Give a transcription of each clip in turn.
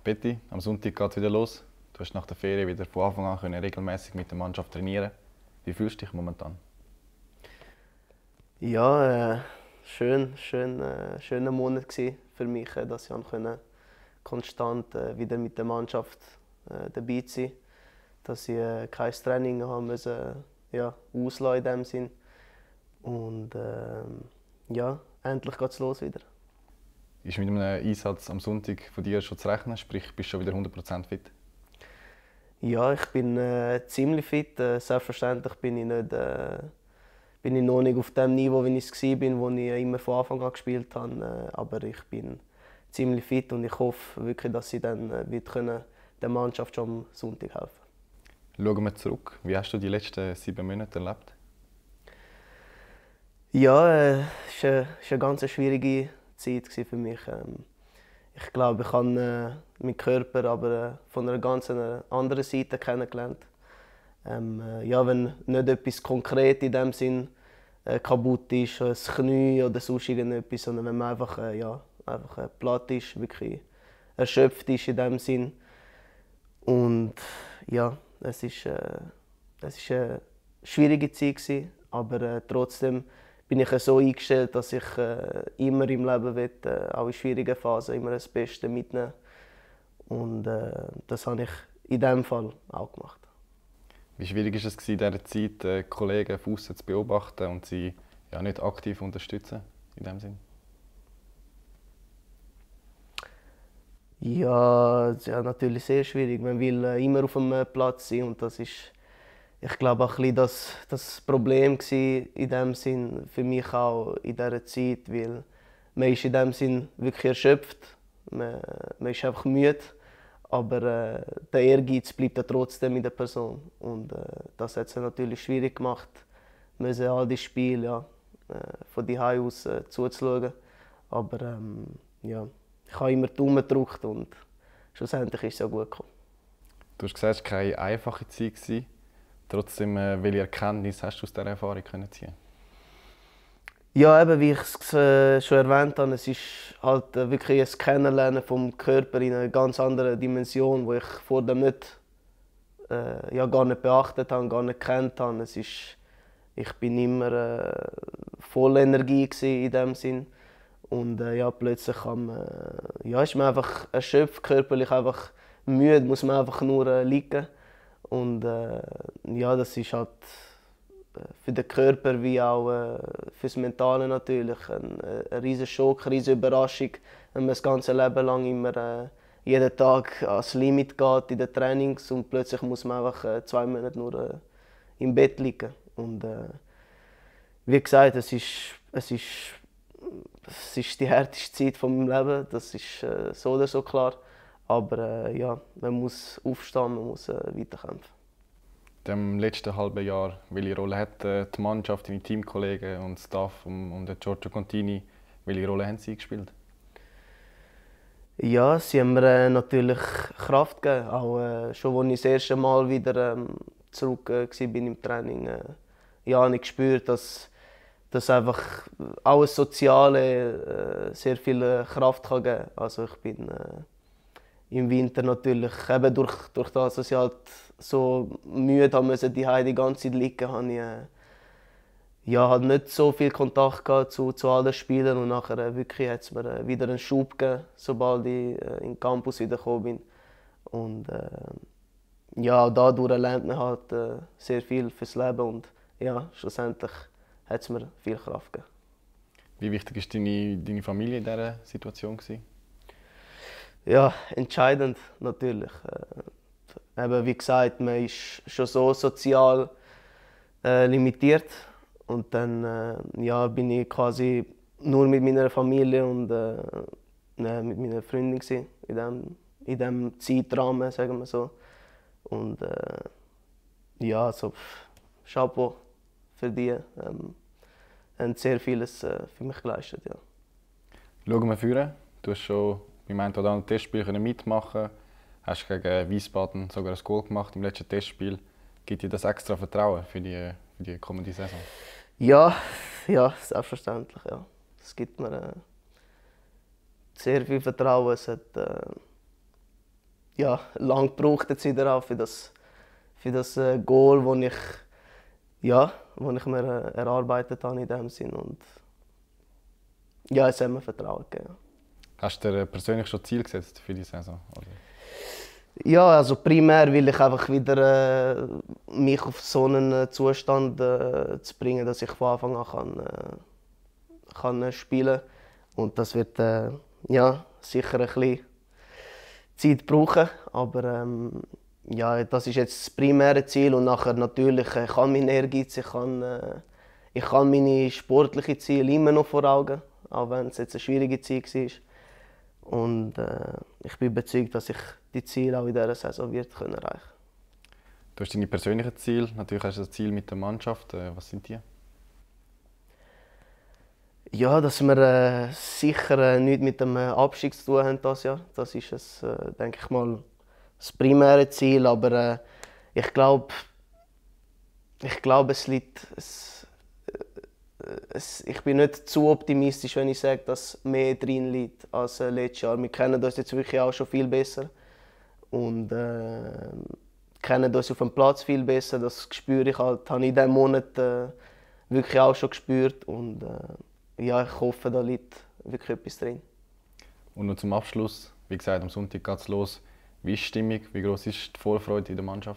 Betty, am Sonntag geht es wieder los. Du hast nach der Ferien wieder von Anfang an regelmäßig mit der Mannschaft trainieren. Wie fühlst du dich momentan? Ja, schöner Monat für mich, dass ich konstant wieder mit der Mannschaft dabei sein, dass ich kein Training haben müssen, auslassen in dem Sinn. Und ja, endlich geht's los wieder. Ist mit einem Einsatz am Sonntag von dir schon zu rechnen? Sprich, bist du schon wieder 100% fit? Ja, ich bin ziemlich fit. Selbstverständlich bin ich noch nicht auf dem Niveau, wie ich es war, wo ich immer von Anfang an gespielt habe. Aber ich bin ziemlich fit und ich hoffe wirklich, dass ich dann der Mannschaft schon am Sonntag helfen kann. Schauen wir zurück. Wie hast du die letzten 7 Monate erlebt? Ja, es war eine ganz schwierige Zeit für mich. Ich glaube, ich habe meinen Körper aber von einer ganz anderen Seite kennengelernt. Ja, wenn nicht etwas konkret in dem Sinn kaputt ist, ein Knie oder sonst irgendetwas, sondern wenn man einfach platt ist, wirklich erschöpft ist in dem Sinn. Und ja, es ist eine schwierige Zeit gewesen, aber trotzdem bin ich so eingestellt, dass ich immer im Leben will, auch in schwierigen Phasen immer das Beste mitnehmen. Und das habe ich in diesem Fall auch gemacht. Wie schwierig war es in dieser Zeit, Kollegen von aussen zu beobachten und sie nicht aktiv unterstützen in dem Sinn? Ja, natürlich sehr schwierig. Man will immer auf dem Platz sein und das ist, ich glaube, auch ein bisschen das Problem in dem Sinn für mich auch in dieser Zeit, weil man ist in dem Sinn wirklich erschöpft, man ist einfach müde, aber der Ehrgeiz bleibt ja trotzdem in der Person und das hat es natürlich schwierig gemacht, müssen all die Spiele von die aus zuzuschauen, aber ja, ich habe immer die Daumen gedrückt und schlussendlich ist es ja gut gekommen. Du hast gesagt, es war keine einfache Zeit. Trotzdem, welche Erkenntnis hast du aus dieser Erfahrung ziehen? Ja, eben, wie ich es schon erwähnt habe, es ist halt wirklich ein Kennenlernen vom Körper in einer ganz anderen Dimension, wo ich vorher nicht, gar nicht beachtet habe, gar nicht gekannt habe. Ich bin immer voll Energie in dem Sinn und plötzlich ist man einfach erschöpft, körperlich einfach müde, muss man einfach nur liegen und das ist halt für den Körper wie auch fürs Mentale natürlich ein riesen Schock, eine riesige Überraschung, wenn man das ganze Leben lang immer jeden Tag ans Limit geht in den Trainings und plötzlich muss man einfach 2 Monate nur im Bett liegen. Und wie gesagt, es ist die härteste Zeit von meinem Leben, das ist so oder so klar. Aber man muss aufstehen, man muss weiterkämpfen. Im letzten halben Jahr, welche Rolle hat die Mannschaft, deine Teamkollegen und Staff und Giorgio Contini, welche Rolle haben sie gespielt? Ja, sie haben mir natürlich Kraft gegeben. Auch schon als ich das erste Mal wieder zurück war im Training, habe ich gespürt, dass einfach alles Soziale sehr viel Kraft kann geben kann. Also ich bin im Winter natürlich, eben durch das, dass ich halt so müde haben musste, die ganze Zeit liegen, habe ich halt nicht so viel Kontakt gehabt zu allen Spielern und nachher wirklich hat es mir wieder einen Schub gegeben, sobald ich in den Campus wieder gekommen bin. Und dadurch lernt man halt sehr viel fürs Leben und schlussendlich hat es mir viel Kraft gegeben. Wie wichtig war deine Familie in dieser Situation? Ja, entscheidend natürlich. Eben, wie gesagt, man ist schon so sozial limitiert und dann bin ich quasi nur mit meiner Familie und mit meiner Freundin in dem Zeitrahmen, sagen wir so. Und Chapeau für die. Haben sehr vieles für mich geleistet, ja. Schauen wir vorne. Du hast schon beim einen oder anderen Testspiel mitmachen. Hast gegen Wiesbaden sogar ein Goal gemacht im letzten Testspiel. Gibt dir das extra Vertrauen für die kommende Saison? Ja, selbstverständlich. Ja. Es gibt mir sehr viel Vertrauen. Es hat ja, lang gebraucht jetzt wieder auch für das Goal, das ich mir erarbeitet habe in dem Sinn. Und ja, es hat mir Vertrauen gegeben. Hast du dir persönlich schon Ziel gesetzt für die Saison? Oder? Ja, also primär will ich einfach wieder mich auf so einen Zustand zu bringen, dass ich von Anfang an kann spielen. Und das wird ja, sicher ein bisschen Zeit brauchen, aber ja, das ist jetzt das primäre Ziel und nachher natürlich ich habe meinen Ehrgeiz, ich habe meine sportlichen Ziele immer noch vor Augen, auch wenn es jetzt eine schwierige Zeit war. Und ich bin überzeugt, dass ich die Ziele auch in dieser Saison wird erreichen können. Du hast deine persönlichen Ziele, natürlich hast du das Ziel mit der Mannschaft. Was sind die? Ja, dass wir sicher nichts mit dem Abstieg zu tun haben dieses Jahr. Das ist denke ich mal, das primäre Ziel. Aber ich glaube, ich bin nicht zu optimistisch, wenn ich sage, dass mehr drin liegt als letztes Jahr. Wir kennen uns jetzt wirklich auch schon viel besser und kennen uns auf dem Platz viel besser. Das spüre ich halt, habe ich in diesem Monat wirklich auch schon gespürt und ja, ich hoffe, da liegt wirklich etwas drin. Und noch zum Abschluss, wie gesagt, am Sonntag geht es los. Wie ist die Stimmung? Wie groß ist die Vorfreude in der Mannschaft?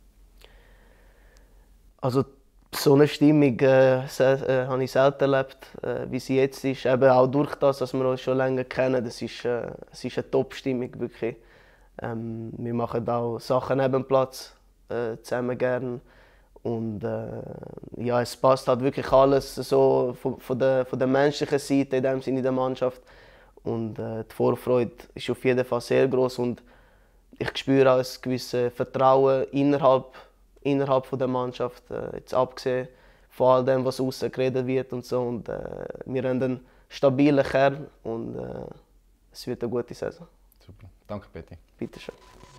Also so eine Stimmung habe ich selten erlebt, wie sie jetzt ist. Eben auch durch das, dass wir uns schon länger kennen. Es ist eine Top-Stimmung, wirklich. Wir machen auch Sachen neben dem Platz zusammen gern. Und ja, es passt halt wirklich alles so von der menschlichen Seite in dem Sinne in der Mannschaft. Und die Vorfreude ist auf jeden Fall sehr groß und ich spüre auch ein gewisses Vertrauen innerhalb der Mannschaft, jetzt abgesehen von all dem, was außen geredet wird und so. Und wir haben einen stabilen Kern und es wird eine gute Saison. Super, danke Betty. Bitte schön.